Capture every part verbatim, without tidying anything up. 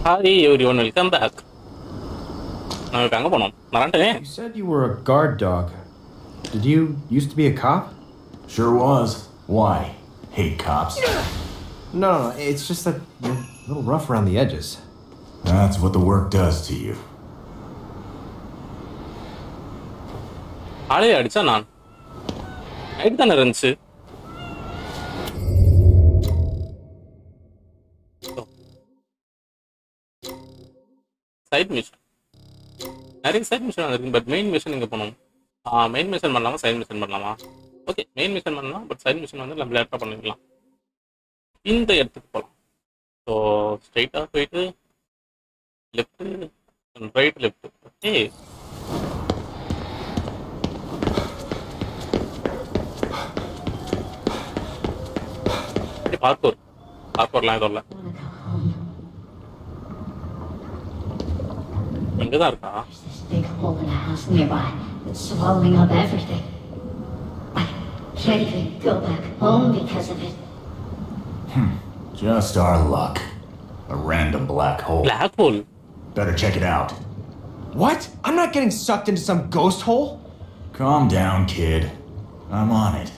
Hi everyone, welcome back. Now we're going to You said you were a guard dog. Did you used to be a cop? Sure was. Why? Hate cops. No, no, no. It's just that you're a little rough around the edges. That's what the work does to you. ஆளே அடிச்சா நான் night தானே இருந்துச்சு. Side mission நிறைய side mission இருக்கு, but main mission இங்கே போகணும். Main mission பண்ணலாமா சைட் மிஷன் பண்ணலாமா? ஓகே, மெயின் மிஷன் பண்ணலாம், பட் சைட் மிஷன் வந்து நம்ம லேட்டாக பண்ணிக்கலாம். இந்த இடத்துக்கு போகலாம். ஸோ ஸ்ட்ரைட்டாக போயிட்டு left right left. Okay, parkour பார்க்கோர்லாம் எதுவும் இல்லை. இங்கே தான் இருக்கா? Big hole in the house nearby. It's swallowing up everything. I can't even go back home because of it. Hmm. Just our luck. A random black hole. Black hole? Better check it out. What? I'm not getting sucked into some ghost hole? Calm down, kid. I'm on it.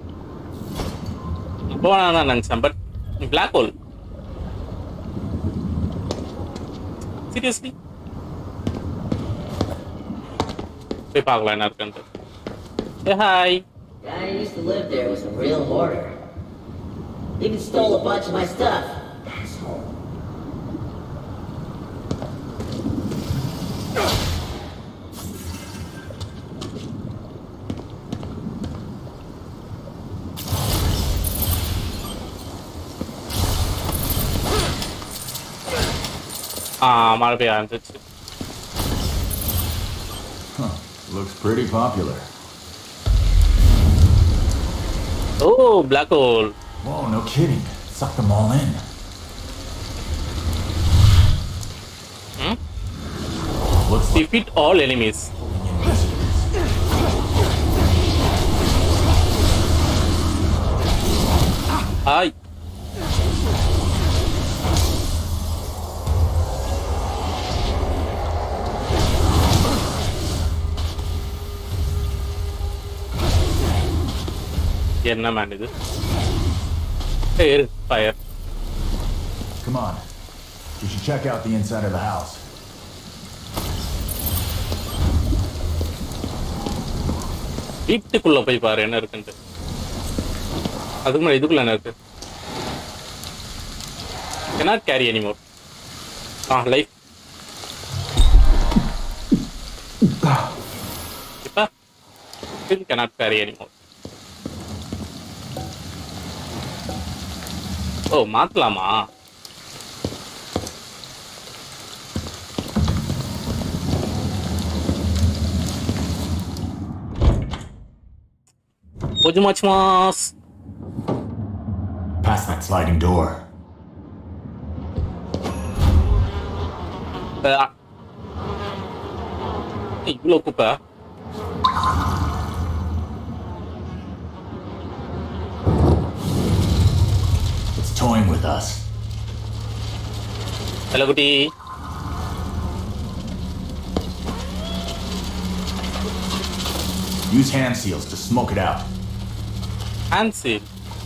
Go on, on, on, but black hole. Seriously? Hey, hi. Guy who used to live there was a real hoarder. Even stole a bunch of my stuff. Asshole. Ah, mara pe aanchchu. Huh. Looks pretty popular. Oh, black hole. Whoa, no kidding. Suck them all in. Hmm? Looks like defeat all enemies. Hi. என்ன man இது? Hey, fire. Come on. We should check out the inside of the house. வீட்டுக்குள்ள போய் பாரு என்ன இருக்குன்னு. அதுக்கு முன்னாடி இதுக்குள்ள என்ன இருக்கு? Cannot carry anymore. Ah, life. இப்ப still cannot carry anymore. O, மாத்தலாமா? Ojumachimasu. Past that sliding door. இவ்வளோ குப்பை. Toying with us. Hello, Guti. Use hand seals to smoke it out. Hand seal.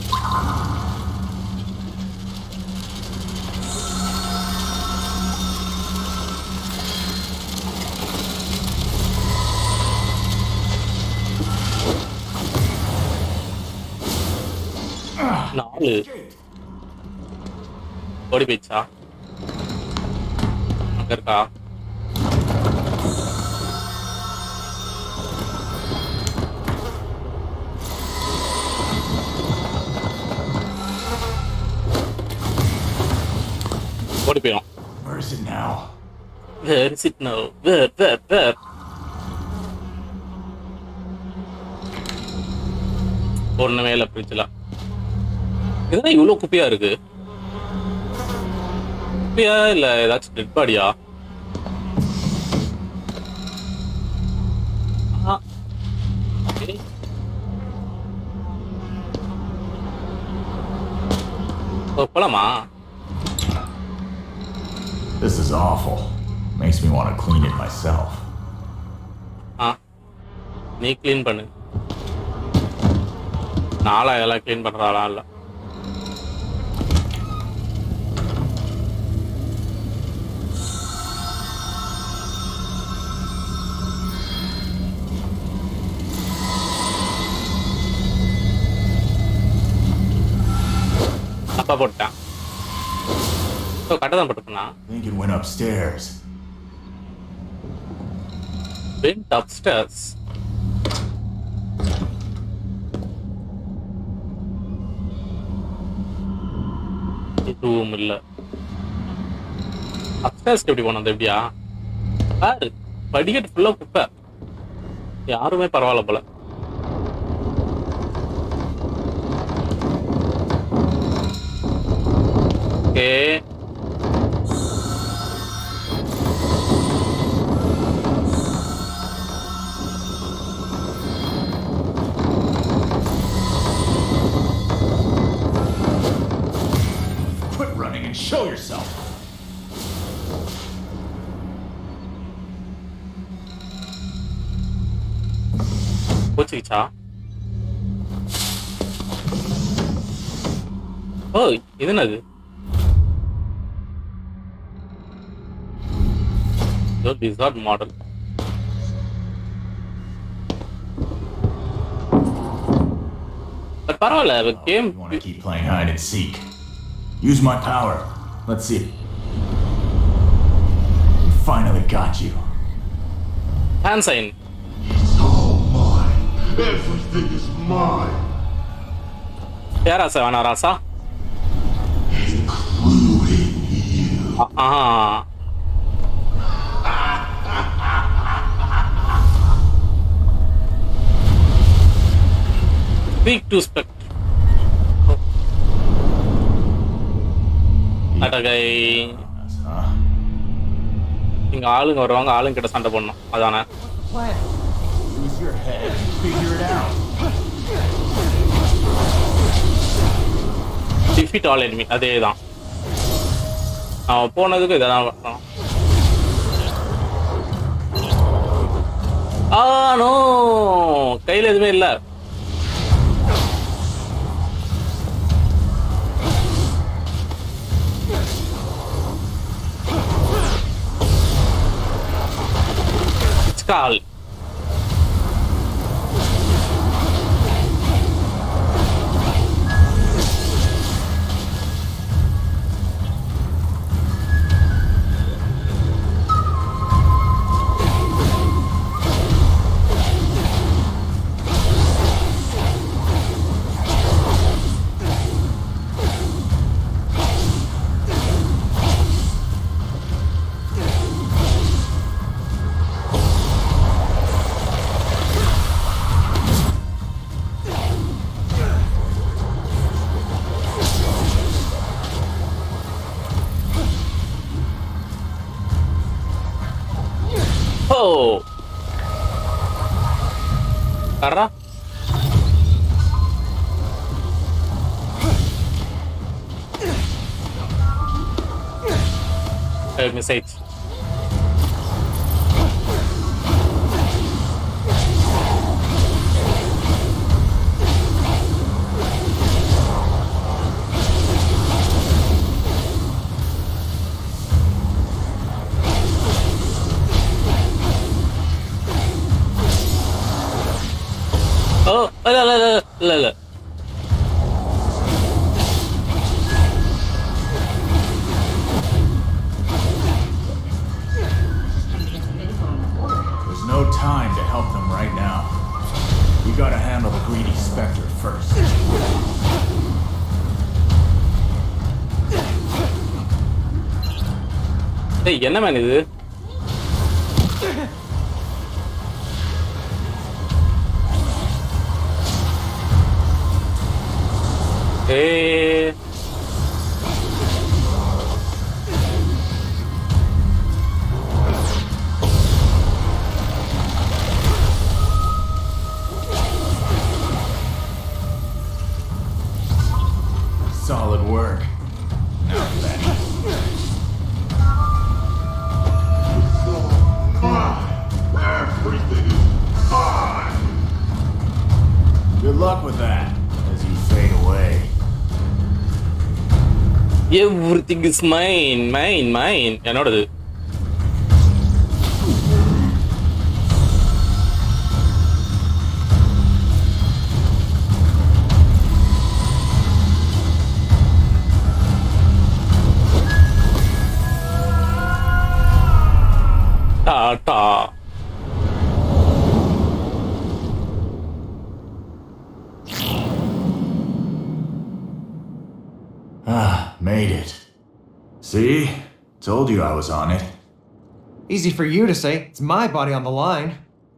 நாலு ஓடி போயிடுச்சா? அங்க இருக்கா? ஓடி போயிடும். Where is it now? Where is it now? Where, where, where? ஒண்ணுமே இல்லை பிரிட்ஜில். இதுதான் இவ்வளோ குப்பையா இருக்கு. குப்பையா இல்ல ஏதாச்சும் டெட் பாடியா? போலாமா? This is awful. Makes me want to clean it myself. Ah, நீ clean பண்ணு. நாளா எல்லாம் clean பண்றாளா இல்ல. அப்பா போட்டான். So கட்ட தான் போட்டுக்கனா. Think it went upstairs. Went upstairs. எதுவும் இல்ல. upstairs எப்படி போனது எப்படியா? பாரு படிக்கட்டு ஃபுல்லா குப்பை. யாருமே பரவாயில்ல போல. Okay. Quit running and show yourself. போச்சுச்சா? ஓ இது என்னது? The Blizzard model. But பரவாயில்ல, the game. You want to keep playing hide and seek? Use my power. Let's see. Finally got you. Hand sign. It's all mine. Everything is mine. யாரா சாவனா ராசா? Including you. Ah. Speak to Spectre. அடகை Huh? இங்க ஆளுங்க வருவாங்க, ஆளுங்க கிட்ட சண்டை போடணும் அதானே? Use your head and figure it out. Defeat all enemy. அதேதான். நான் போனதுக்கு இதெல்லாம் வரணும். ஆ நோ கையில எதுவுமே இல்ல. Call. Oh. Karena eh message. Oh, la la la la la. There's no time to help them right now. We gotta handle the greedy Spectre first. Hey, என்ன man இது? Hey. Solid work. Now then. luck with that as you fade away. Everything is mine, mine, mine. என்னோடது. Ta-ta. Ah, made it. See? Told you I was on it. Easy for you to say. It's my body on the line.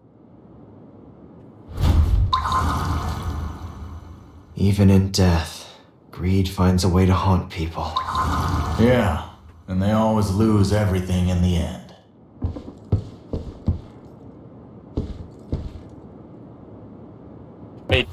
Even in death, greed finds a way to haunt people. Yeah, and they always lose everything in the end. Wait.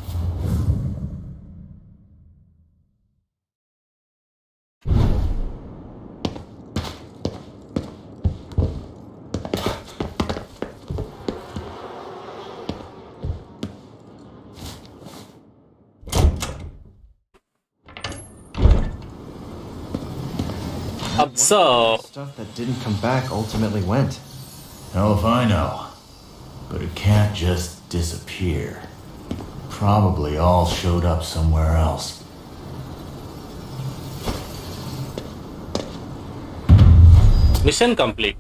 Observe. Stuff that didn't come back ultimately went. Hell if I know. But it can't just disappear. Probably all showed up somewhere else. Mission complete.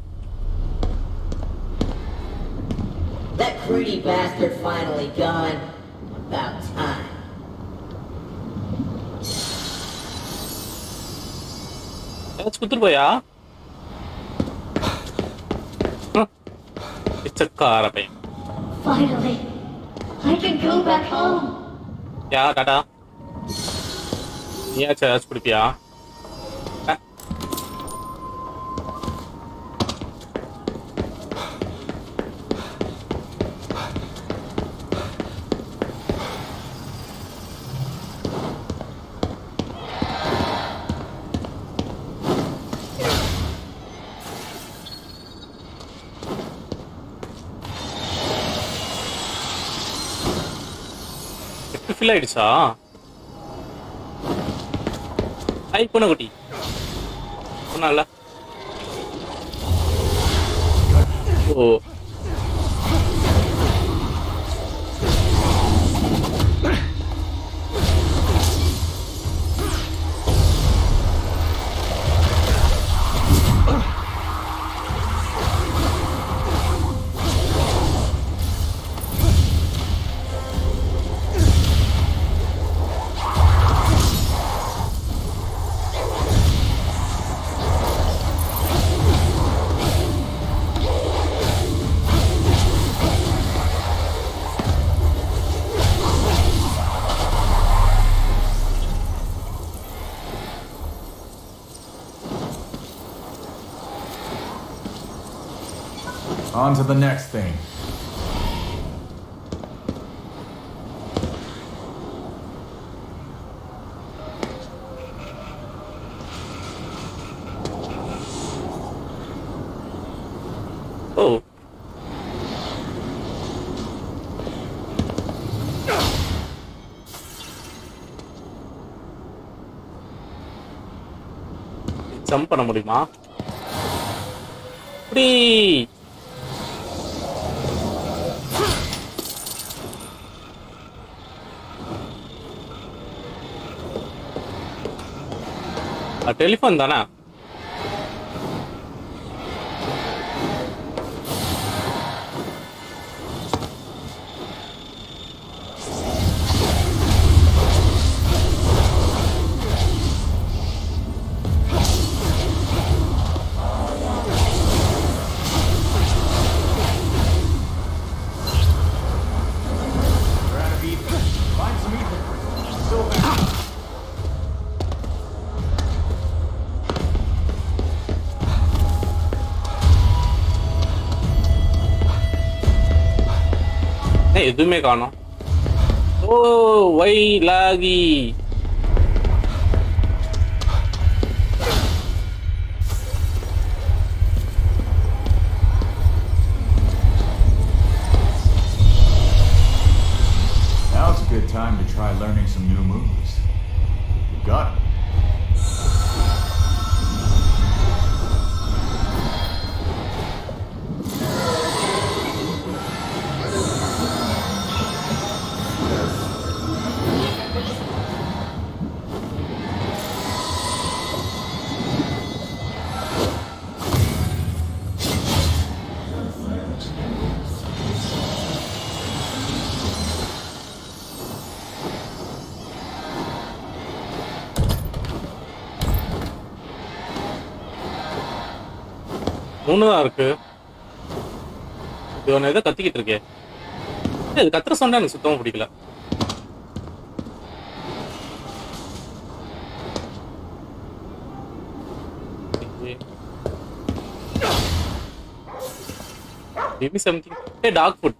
That greedy bastard finally gone. About time. That's good boy, yeah. It's a car, babe. Finally, I can go back home. Yeah, Tata. Yeah, that's good, yeah. Fill ஆயிடுச்சா? ஐ பூனைக்குட்டி சொன்னால oh On to the next thing. Oh. Jump பண்ண முடியுமா? அப்படி telephone தானே? எதுவுமே காணோம். ஓ வை லாகி Now's a good time to try learning some new moves. You got it. மூணு தான் இருக்கு. இது ஒன்று எதோ கத்திக்கிட்டு இருக்கே. இது கத்துற சொன்னா எனக்கு சுத்தமாக பிடிக்கல. Give me something. Hey, dog food.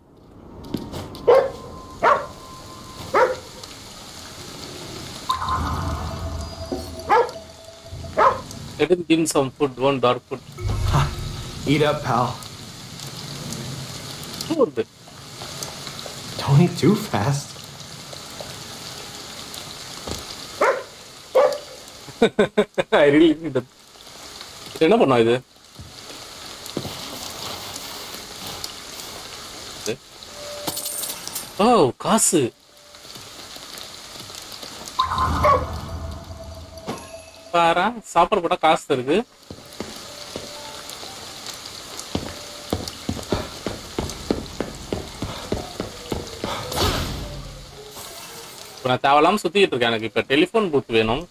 Let him give him some food, one dog food. Eat up, pal. Food. Don't eat too fast. I really need that. என்ன பண்ணா இது? ஓ, காசு. பாரா, சாப்பாடு போட்டா காசு தருது. இப்போ நான் தேவையில்லாம சுத்திட்டு இருக்கேன். எனக்கு இப்ப டெலிஃபோன் பூத் வேணும்.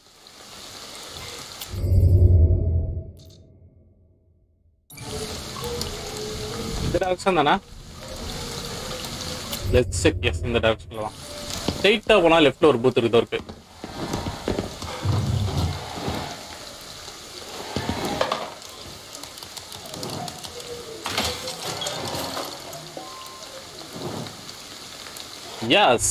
இந்த டைரக்ஷன் தானே? Let's check. எஸ், இந்த டைரக்ஷன்ல தான். ஸ்ட்ரைட்டா போனா லெஃப்ட்ல ஒரு பூத் இருக்கு. இருக்கு yes.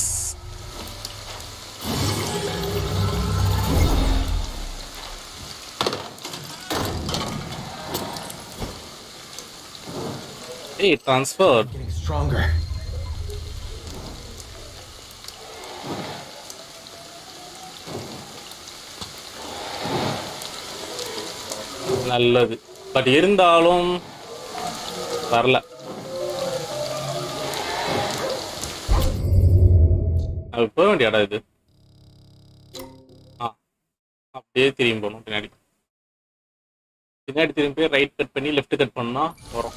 Hey, transferred. Getting stronger. நல்லது. பட் இருந்தாலும் வரல. அது போக வேண்டிய இடம் இது. ஆ, அப்படியே திரும்பி போகணும். பின்னாடி பின்னாடி திரும்பி ரைட் கட் பண்ணி லெஃப்ட் கட் பண்ணா வரும்.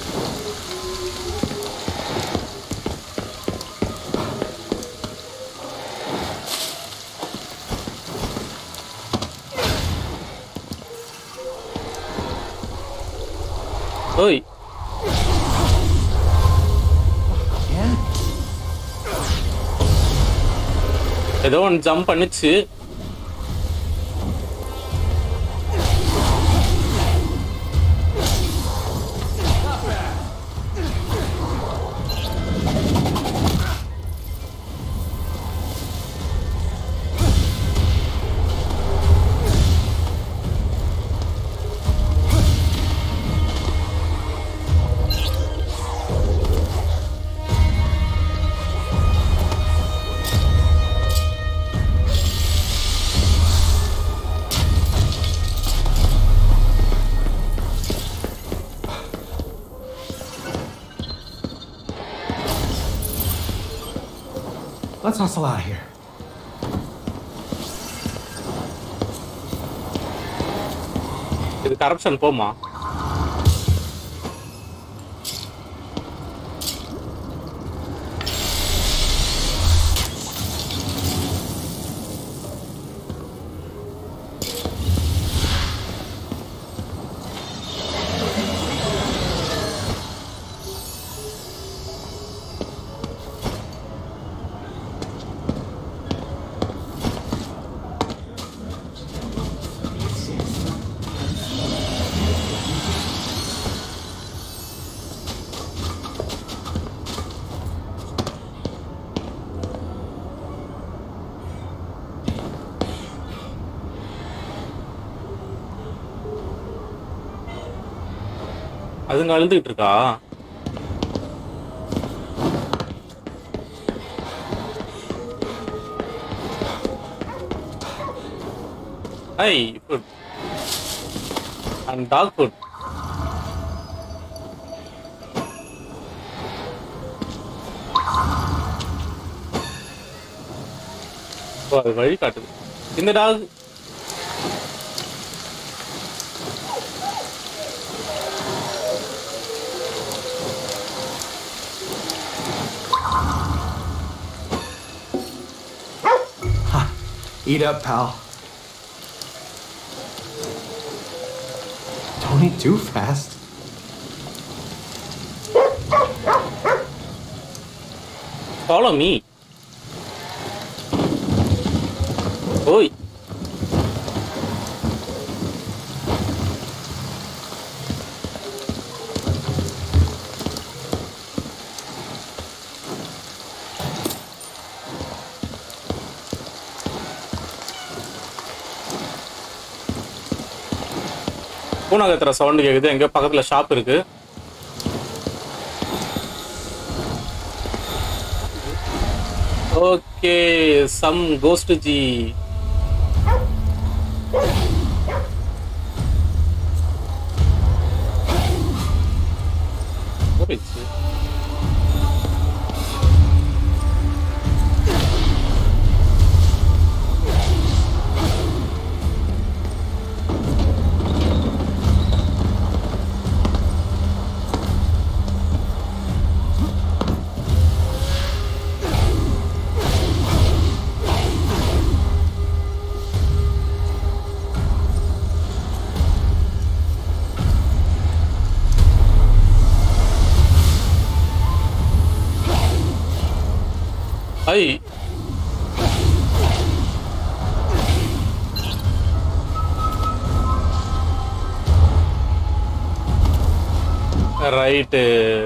ஓய், ஏதோ ஒன்று ஜம்ப் பண்ணிச்சு. Let's hustle out of here. இது கரப்ஷன் போமா? அதுங்க அழுந்துகிட்டு இருக்கா? Hey, food. And dog food. ஓ அது வழி காட்டுது. இந்த dog Eat up, pal. Don't eat too fast. Follow me. Oi. பூனை கத்துற சவுண்ட் கேக்குது. எங்க பக்கத்துல ஷாப் இருக்கு. ஓகே சம் கோஸ்ட் ஜி. போயிடுச்சு. Alright.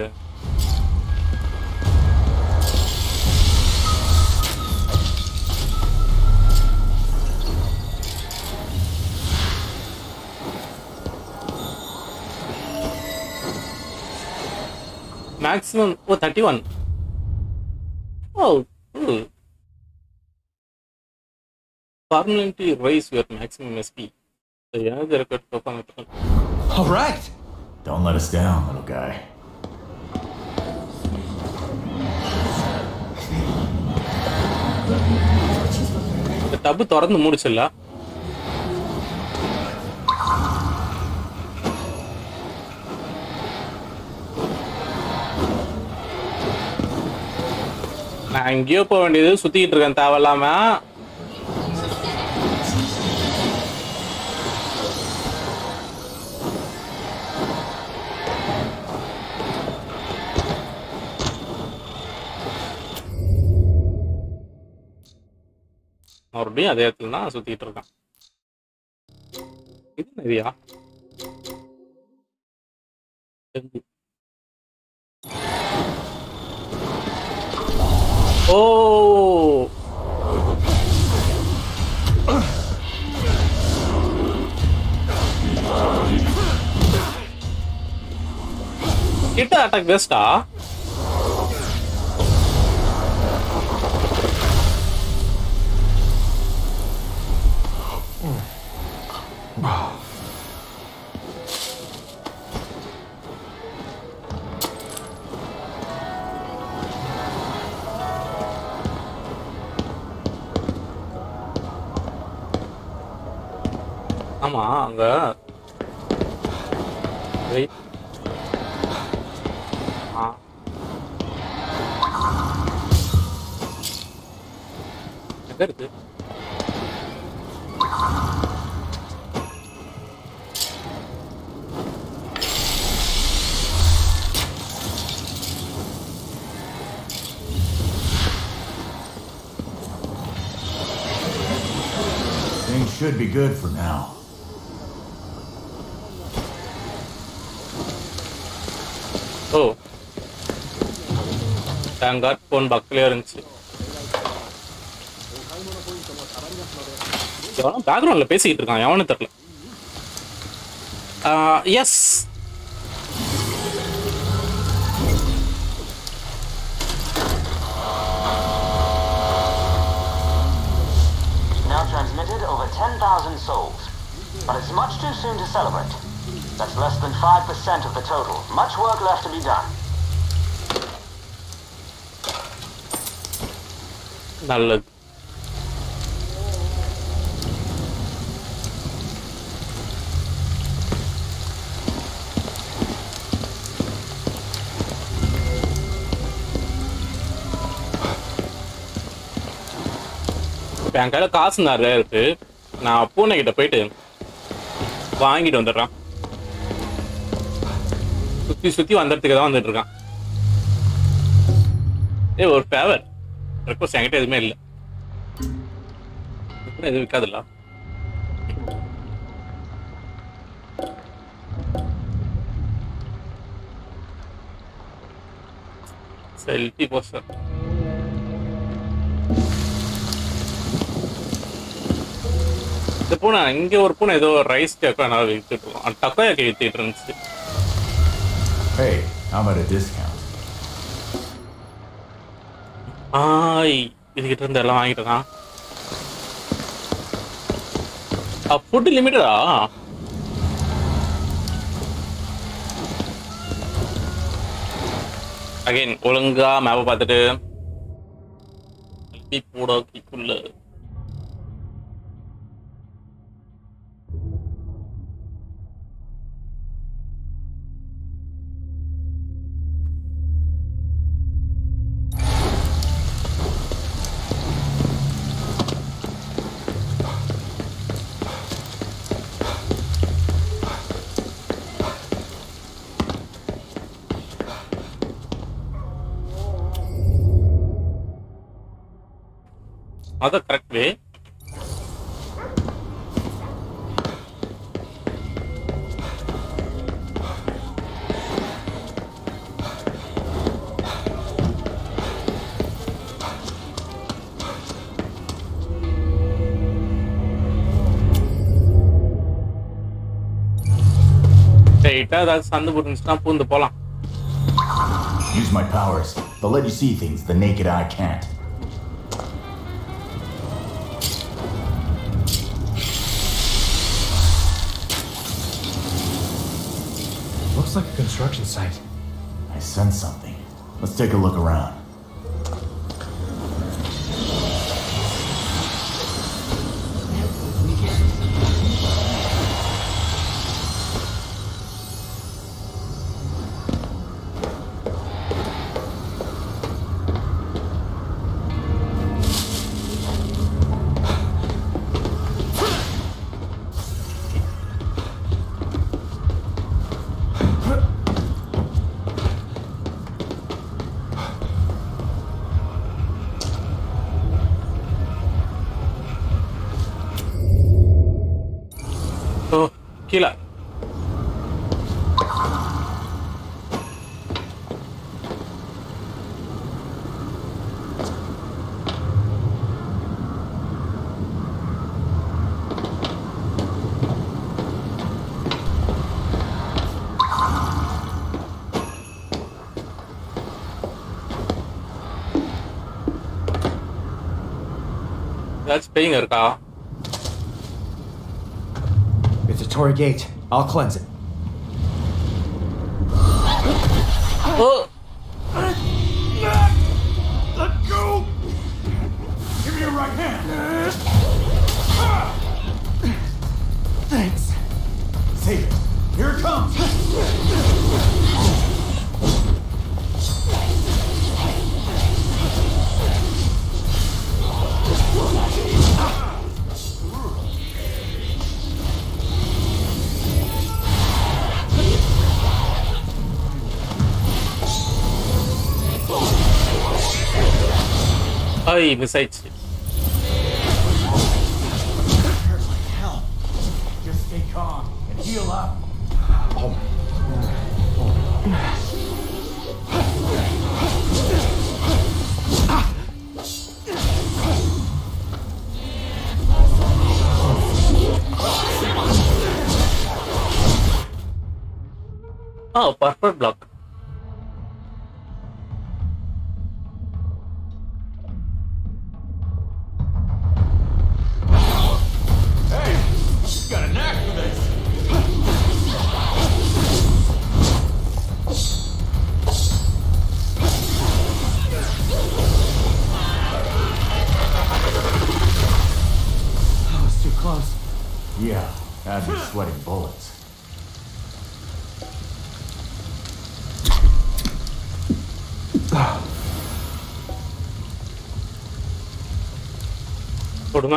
Maximum oh thirty one. Oh permanently raise your maximum S P. So yeah, the record performance. All right. Don't let us down, little guy. இந்த tub திறந்து மூடிச்சல. நான் எங்கேயோ போக வேண்டியது சுத்திக்கிட்டு இருக்கேன் தேவையில்லாம. மறுபடியும் அதே இடத்துல தான் சுத்திட்டு இருக்கான். இது நிறையா ஓ கிட்ட அட்டாக் பெஸ்டா? ஆமா அங்க எங்க இருக்கு? Things should be good for now. O thank God phone பக்கத்துல இருந்துச்சு. எவனோ பேக்ரவுண்ட்ல பேசிக்கிட்டு இருக்கான், எவனு தெரியல. Yes Now transmitted over ten thousand souls. but it's much too soon to celebrate. That's less than five percent of the total. Much work left to be done. நல்லது. இப்போ என் கையில் காசு நிறைய இருக்கு. நான் பூனை கிட்ட போயிட்டு வாங்கிட்டு வந்துடுறான். சுற்றி சுற்றி வந்துடுறதுக்கு தான் வந்துட்டு இருக்கான். ஏ ஒரு ஃபேவர் ரெக்வஸ்ட் என்கிட்ட எதுவுமே இல்லை. எதுவும் விற்காதுல்ல. Selfie poster. இந்த பூனை இங்கே ஒரு பூனை ஏதோ ரைஸ் டக்கோ என்ன வித்துட்டு இருக்கோம். டக்கோயாக்கி வித்துட்டு இருந்துச்சு. Hey, how about a discount? ஆய் இதுகிட்ட இருந்து எல்லாம் வாங்கிட்டு ஃபுட் லிமிட்டடா? அகைன் ஒழுங்கா மேப்பை பார்த்துட்டு போட கிக்குள்ள the correct way. Straight-ஆ ஏதாவது சந்து போட்டுச்சுன்னா பூந்து போலாம். Use my powers. They'll let you see things the naked eye can't. Looks like a construction site. I sense something. Let's take a look around. கீழே ஏதாச்சும் பேய்ங்க இருக்கா? It's a Torii gate. I'll cleanse it. Oh! Let go! Give me your right hand! Thanks. Save it. Here it comes! Ay, miss ஆயிடுச்சு. Hurts like hell. Just stay calm and heal up. Oh. Oh, purple block. Hey, you got a knack for this. sweating bullets. கொடுங்க.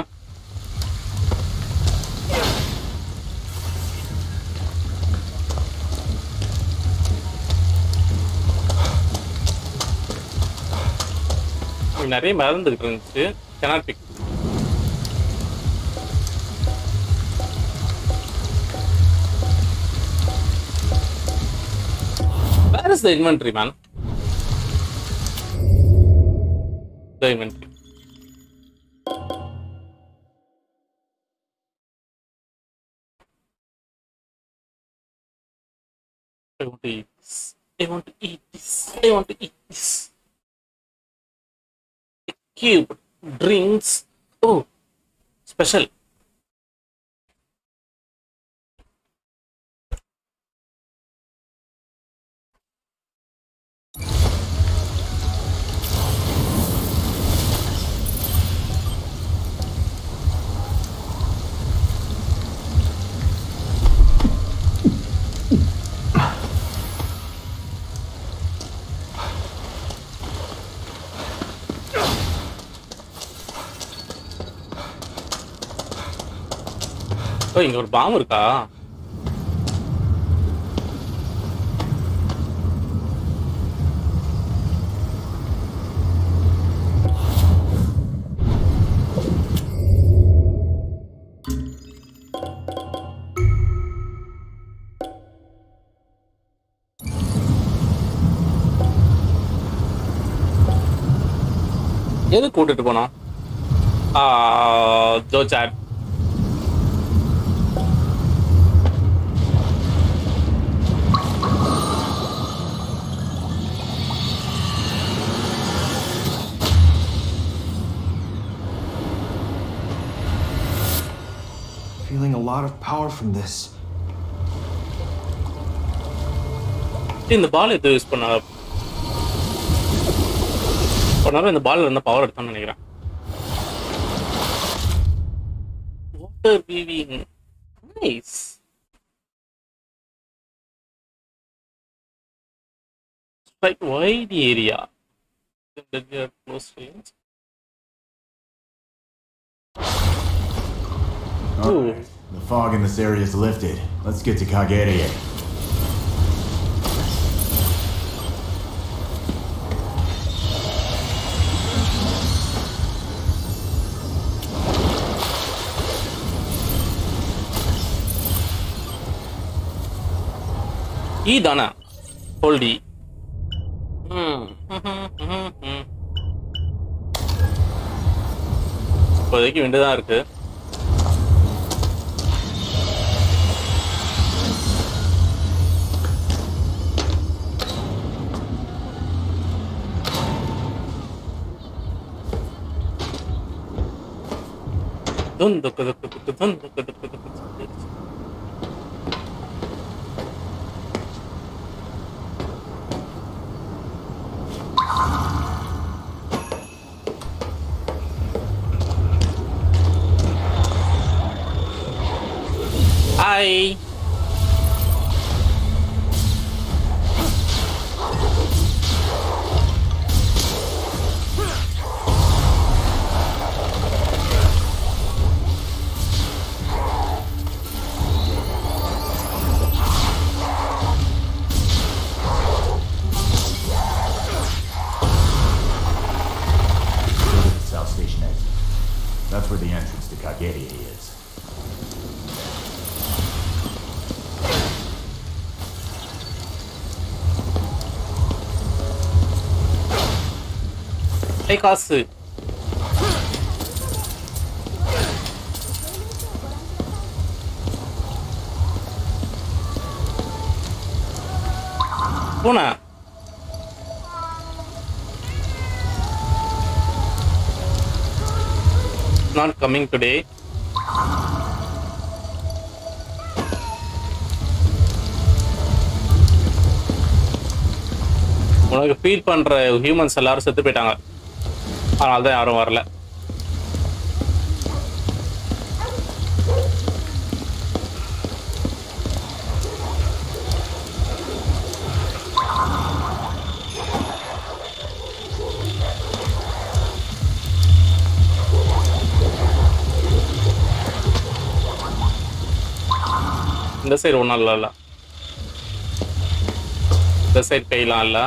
நிறைய மருந்து இருந்துச்சு. cannot pick. Where is the inventory, man? The inventory. I want to eat this. I want to eat this. I want to eat this. Cube drinks. Oh, special. ஓ, இங்க ஒரு bomb இருக்கா? எது கூட்டிட்டு போனோம்? ஜோ சாட். Feeling a lot of power from this. இந்த பால் எது யூஸ் பண்ண போனாலும் இந்த பால்ல இருந்த பவர் எடுத்தான்னு நினைக்கிறேன். Water weaving nice. Strike wide area. Close range. Alright, the fog in this area is lifted. Let's get to Kagere. E தானா? hold E. ம் இப்போதைக்கு விண்டு தான் இருக்கு. Dun dun dun dun dun dun dun dun. Hi. That's where the entrance to Kagere is. Hey, Kasu. Puna. Not coming today. உனக்கு feel பண்ற humans எல்லாரும் செத்து போயிட்டாங்க. அதனால தான் யாரும் வரல. இந்த சைடு ஒன்றும் இல்லைல்ல, இந்த சைடு கையெல்லாம் இல்லை.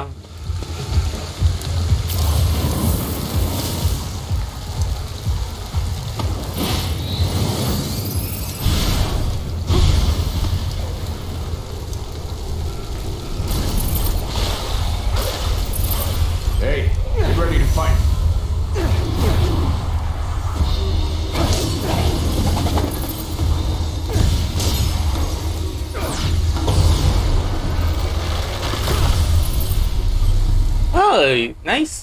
Hey, get ready to fight. Oh, nice.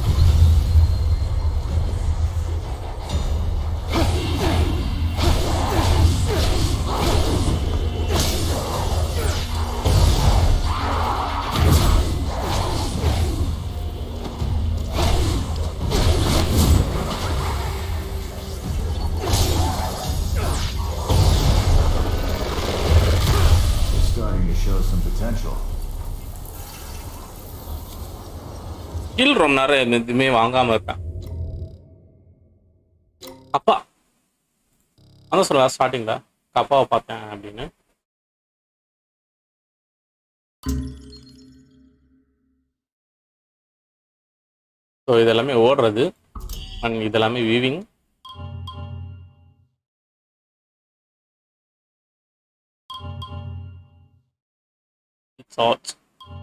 Starting to show some potential. Skill ரொம்ப நேரம் எதுவுமே வாங்காம இருப்பேன். அப்பா அதான் சொல்ல ஸ்டார்டிங்ல அப்பாவை பார்த்தேன் அப்படின்னு. ஸோ இதெல்லாமே ஓடுறது அண்ட் இதெல்லாமே weaving. Shots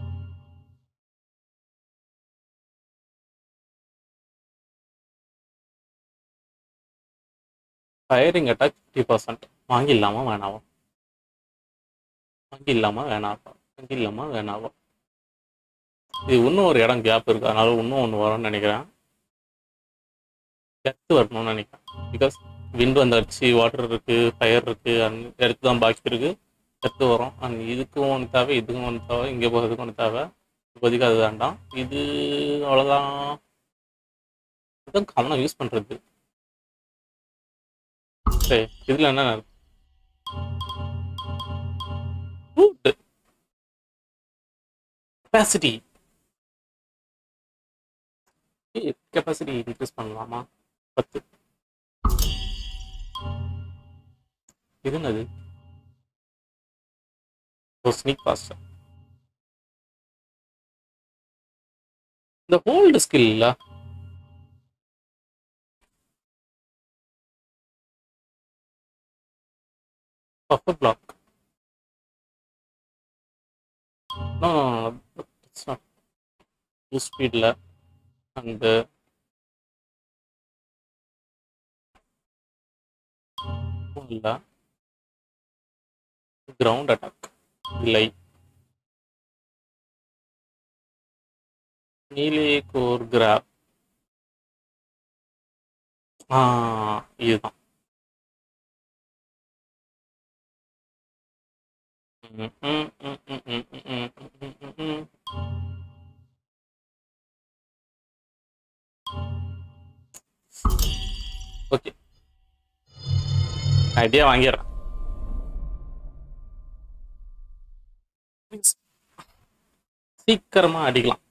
firing attack fifty percent வாங்கிடலாமா வேணாவா, வாங்கிடலாமா வேணாவா, வாங்கிடலாமா வேணாவா. இது இன்னும் ஒரு இடம் கேப் இருக்கு, அதனால இன்னும் ஒன்று வரும்னு நினைக்கிறேன். எர்த்து வரணும்னு நினைக்கிறேன். பிகாஸ் விண்ட் வந்துடுச்சு, வாட்டர் இருக்கு, ஃபயர் இருக்கு, அண்ட் எர்த்து தான் பாக்கி இருக்கு. எர்த்து வரும். அண்ட் இதுக்கும் ஒன்று தேவை, இதுக்கும் ஒன்று தேவை, இங்கே போகிறதுக்கும் ஒன்று தேவை. இப்போதைக்கு அது வேண்டாம். இது அவ்வளோதான். இதுதான் காமனாக யூஸ் பண்ணுறது. சரி, இதில் என்ன கெப்பாசிட்டி கெப்பாசிட்டி இன்க்ரீஸ் பண்ணலாமா? பத்து. இது என்னது? Sneak past. இந்த ஹோல்டு ஸ்கில் இல்ல, buffer block. No, no, no, it's not. Boost speed la and uh, la ground attack. Delay. Melee core grab. Ah, இதுதான். ஓகே, ஐடியா வாங்கிடுறேன். சீக்கிரமா அடிக்கலாம்.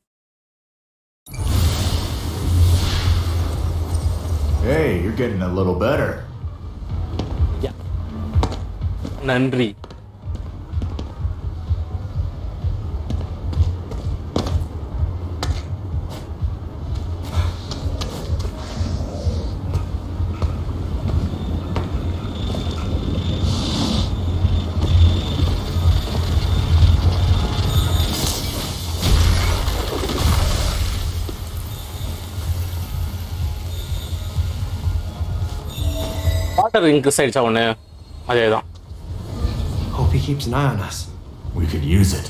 Hey, you're getting a little better. Yeah. நன்றி. Water increase ஆயிடுச்சா ஒன்று? அதே தான். Hope he keeps an eye on us. We could use it.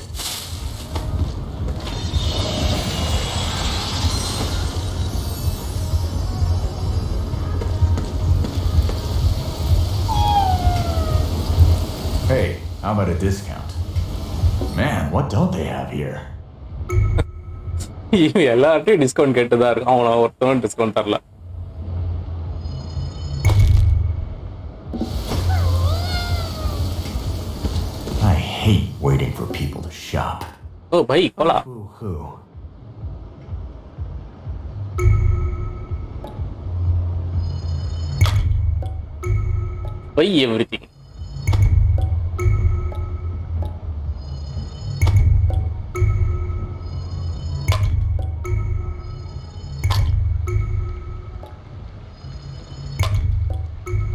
Hey, how about a discount? Man, what don't they have here? எல்லார்ட்டையும் discount கேட்டு தான் இருக்கு. அவங்கள ஒருத்தவங்க டிஸ்கவுண்ட் தரல. I hate waiting for people to shop. Oh, bhai, cola. Woo-hoo. Buy everything.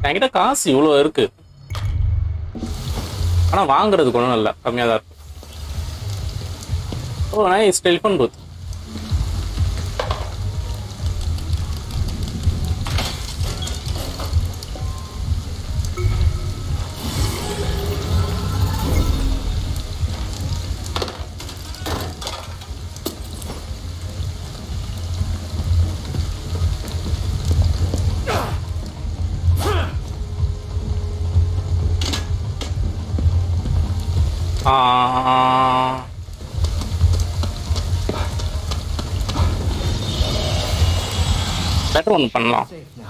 என்கிட்ட காசு இவ்வளோ இருக்கு, ஆனா வாங்குறதுக்கு ஒன்றும் இல்லை, கம்மியாக தான் இருக்கு. Oh nice telephone booth. Better ஒன்று பண்ணலாம்.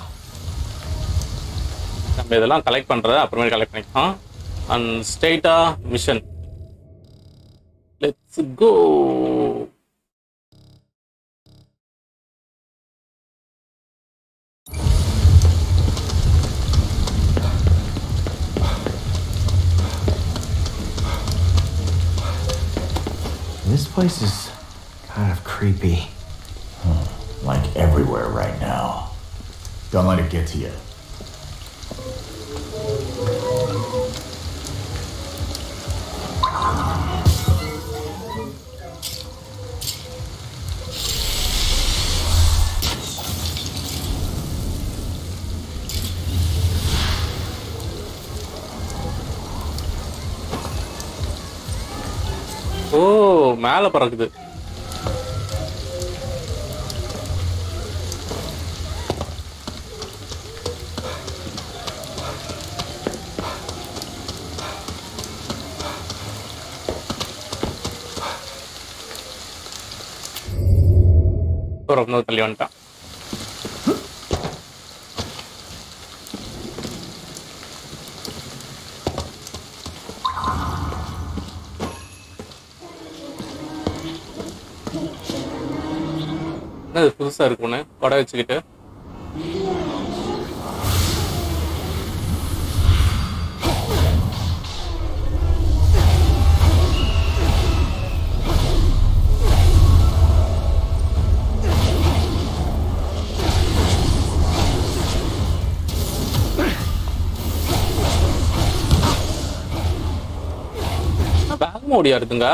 நம்ம இதெல்லாம் கலெக்ட் பண்றத அப்புறமே கலெக்ட் பண்ணிக்கலாம். அண்ட் ஸ்ட்ரெயிட்டா mission, let's go. This place is kind of creepy. Hmm. Like everywhere right now. Don't let it get to you. Oh மேல பறக்குது. ரொம்ப தள்ளி வந்துட்டான். அது புதுசா இருக்குன்னு கொடை வச்சுக்கிட்டு பேக் மோடியா இருக்குங்க.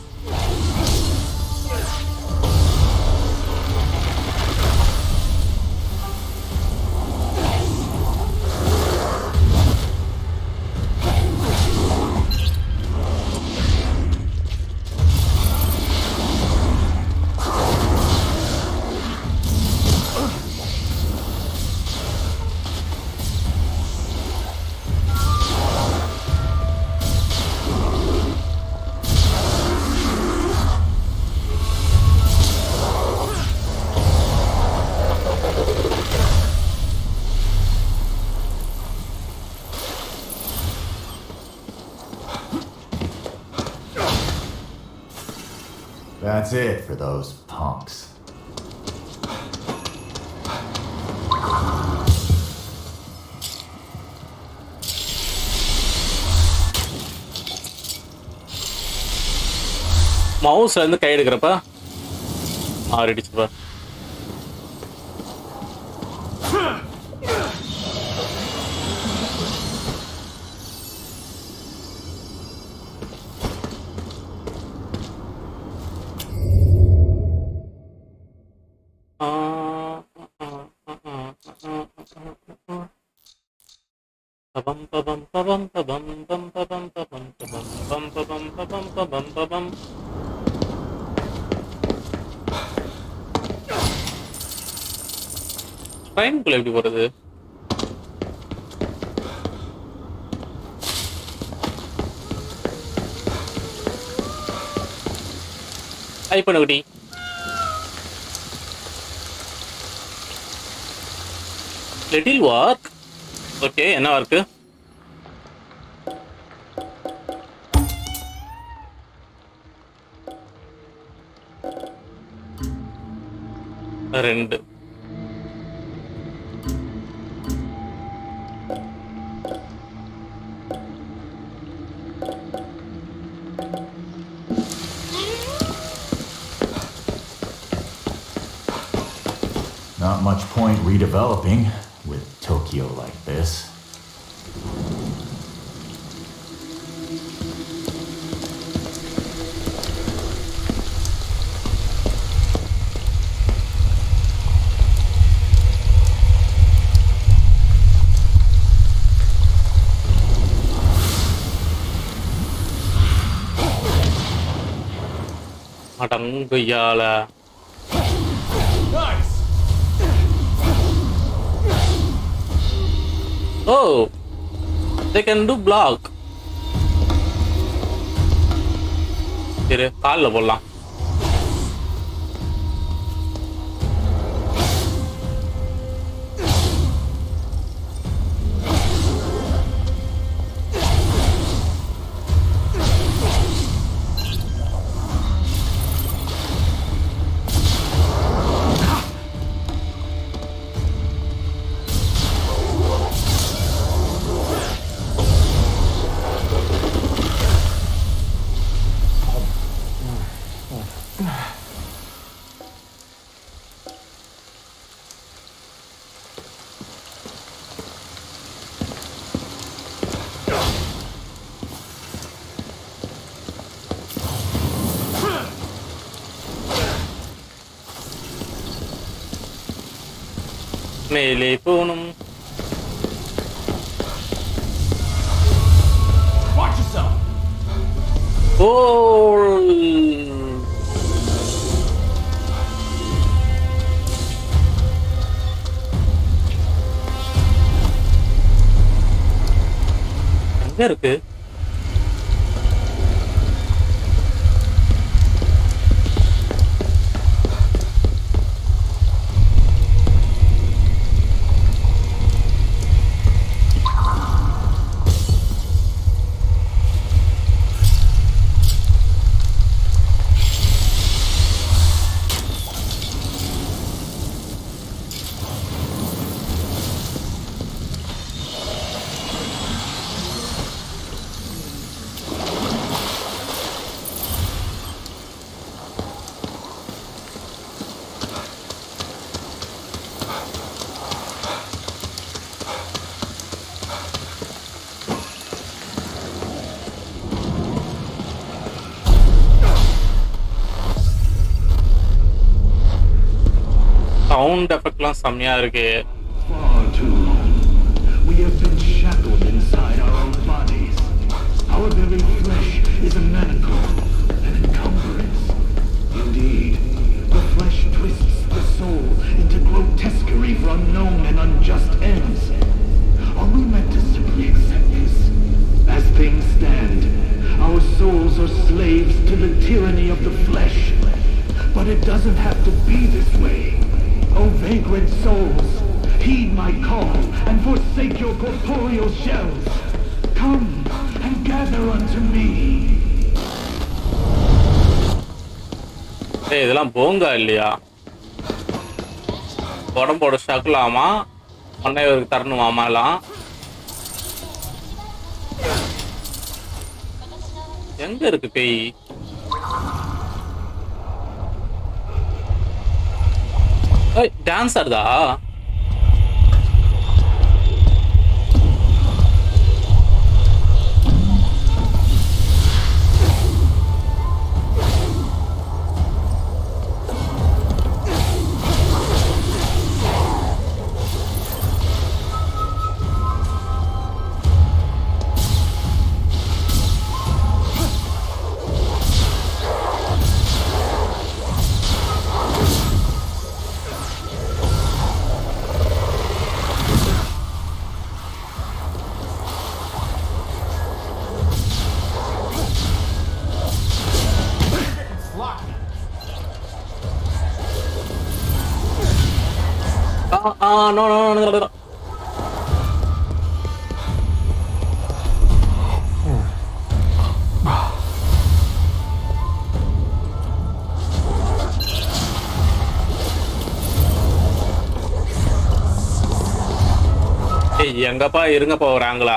That's it for those punks. மவுஸ்ல இருந்து கை எடுக்கிறப்ப ஆறிடுச்சுப்பா. ட்ரெயினுக்குள்ள எப்படி போறது? ஹை பண்ண குட்டி. Little work. ஓகே, என்ன ஒர்க்கு? ரெண்டு. Not much point redeveloping with Tokyo like this. அடங்கய்யால oh they can do block சரி கால்ல போடலாம் மேலே போணும் ஓ எங்க இருக்கு சவுண்ட் எஃபெக்ட்லாம் செம்மையா இருக்கு Far too long. We have been shackled inside our own bodies. Our very flesh is a manacle, an encumbrance. Indeed, the flesh twists the soul into grotesquerie for unknown and unjust ends. Are we meant to simply accept this? As things stand, our souls are slaves to the tyranny of the flesh. But it doesn't have to be this way. O vagrant souls, heed my call and forsake your corporeal shells. Come and gather unto me. ஏய் இதெல்லாம் போங்கா இல்லையா உடம்போட ஷாக்கலாமா அன்னையருக்கு தரணுமாமாலாம் எங்க இருக்கு பேய் ஏய் dance ஆடுதா Ah, no, no, no, no, no. Hey, எங்கப்பா இருங்கப்பா வராங்களா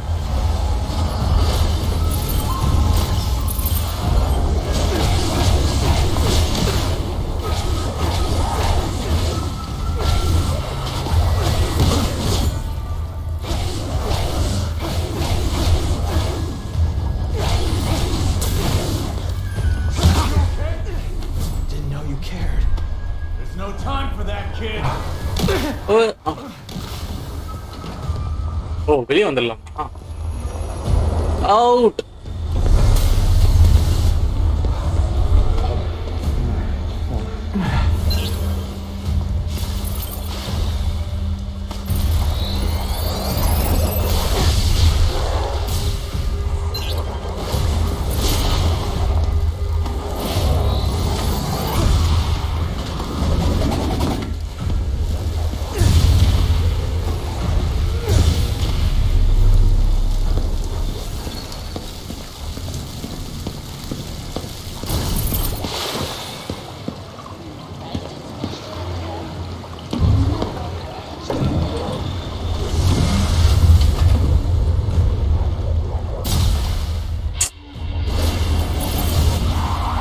ஓ வெளியே வந்துடலாம் அவுட்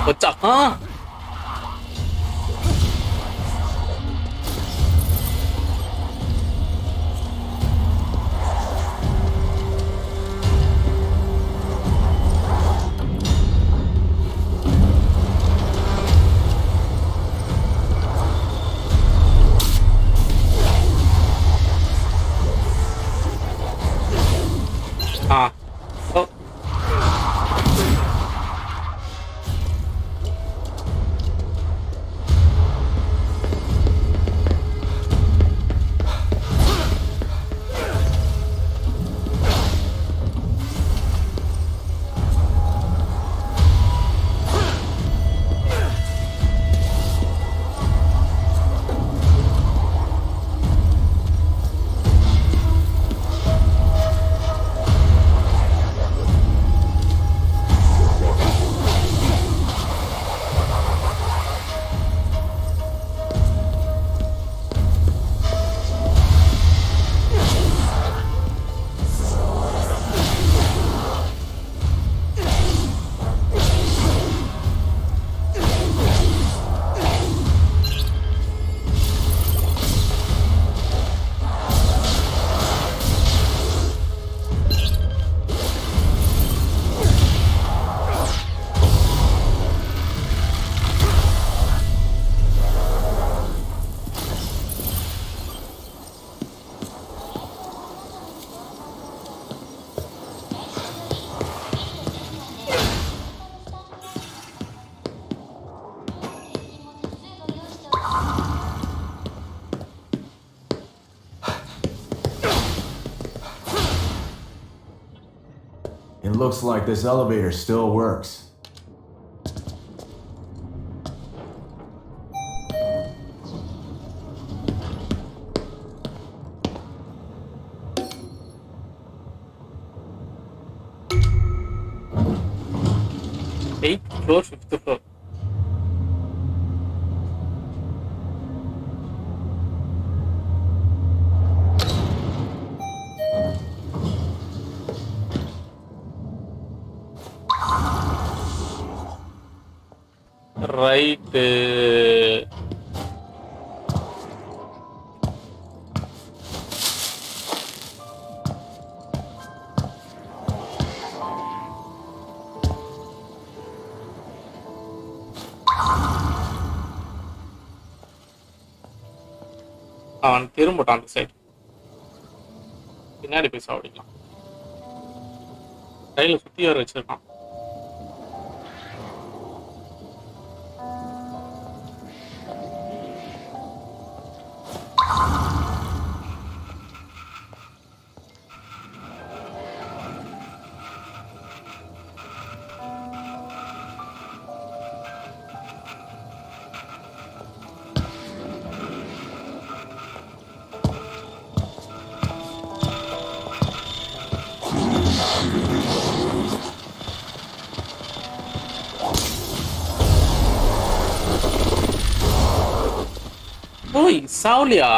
வச்சா ஆ ஆ ஓ It looks like this elevator still works. eighth floor, fifth floor. Right. Uh, அவன் திரும்பட்டான் அந்த சைடு பின்னாடி போய் சாப்பிடலாம் கையில சுத்தி வர வச்சிருக்கான் Oi, Saulia!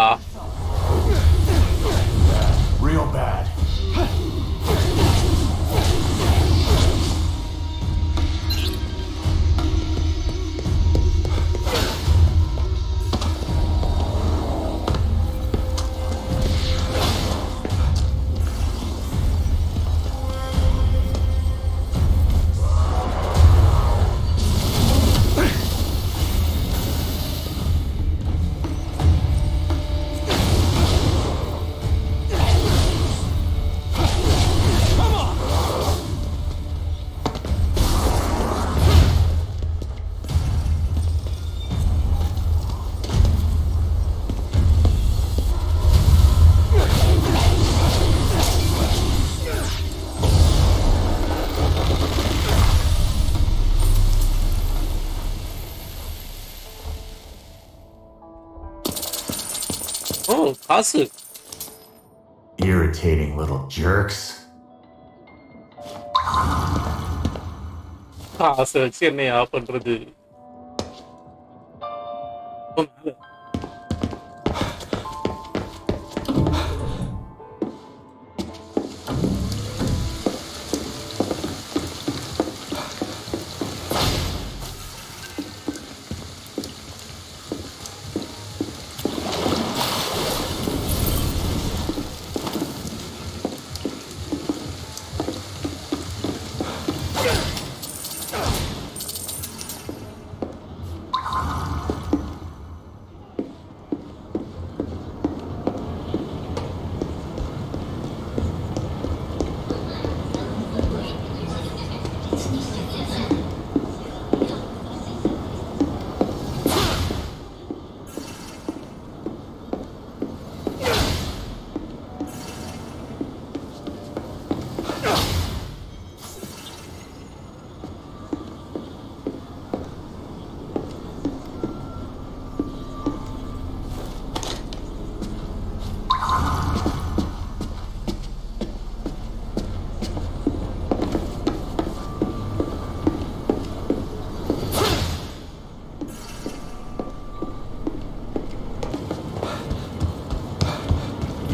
Real bad. Oh, காசு. Irritating little jerks. காசு வச்சு என்னையா பண்றது?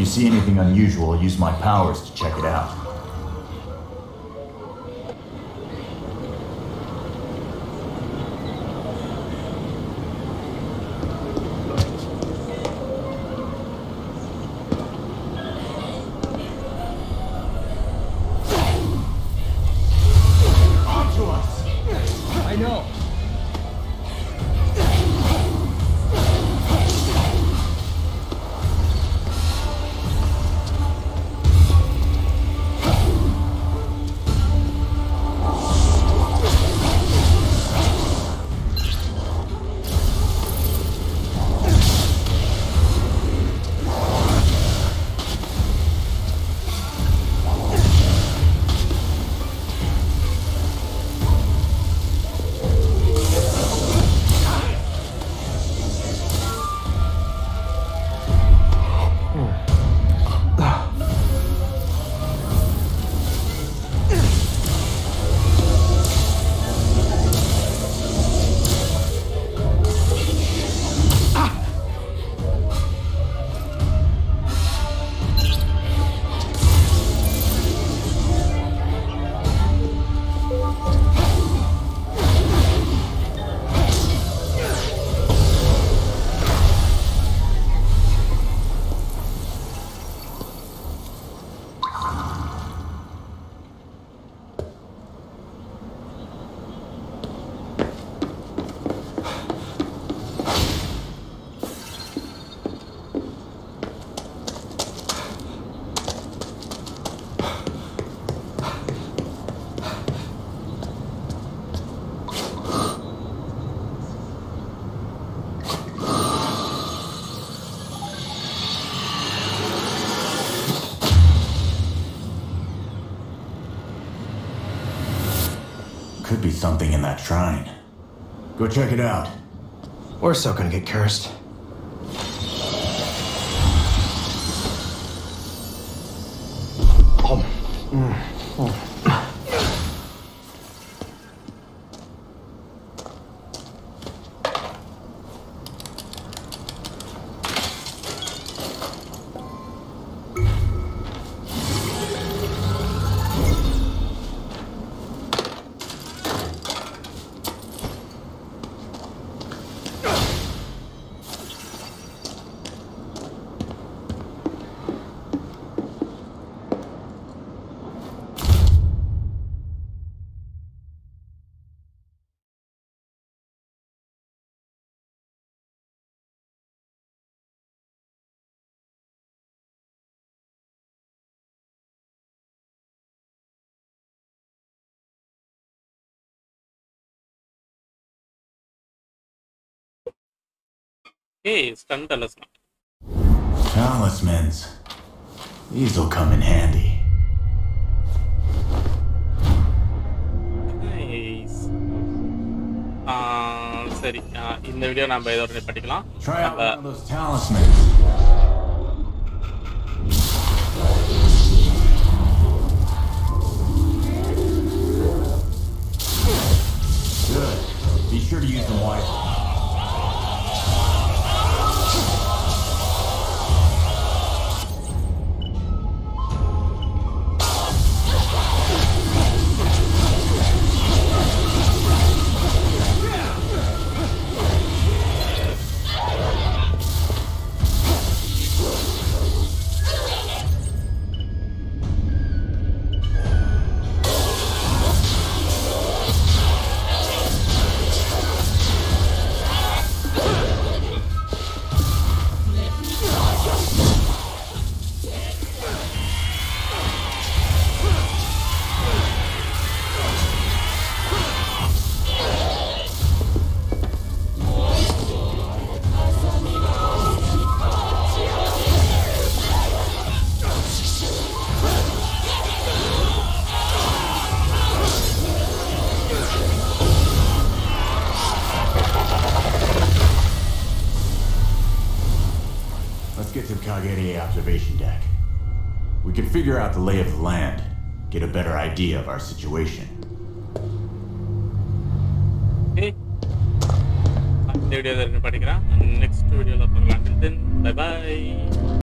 you see anything unusual, use my powers to check it out. Could be something in that shrine. Go check it out. We're so gonna get cursed. Oh. Mm. Oh. Hey, stun talisman. Talismans. These will come in handy. Nice. Ah, சரி. இந்த video நம்ம இதோட படிக்கலாம். Try out one of those talismans. Good. Be sure to use them wisely. Get to Kagere observation deck. We can figure out the lay of the land, get a better idea of our situation. Hey, இந்த video படிக்கிறேன்.